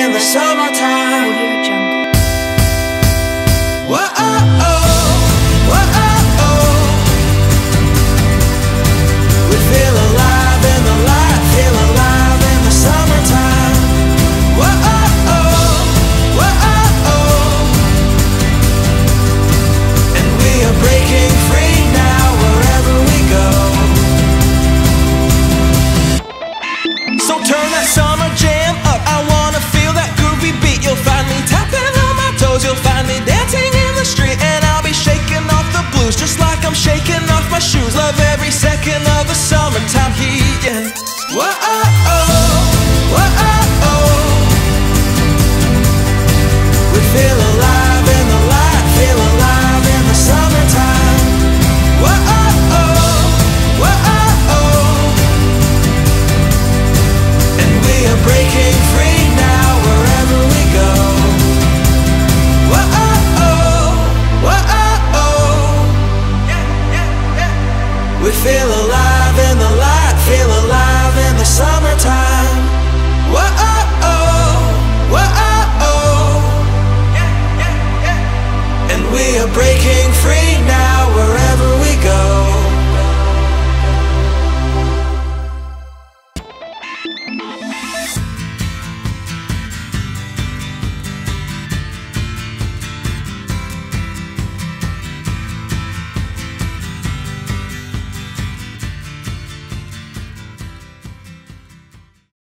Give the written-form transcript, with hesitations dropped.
in the summertime. We feel alive in the light, feel alive in the summertime. And we are breaking free now wherever we go. So turn that summer jam up, I wanna feel that groovy beat. You'll find me tapping on my toes, you'll find me dancing in the street. And I'll be shaking off the blues just like I'm shaking off my shoes. Love it.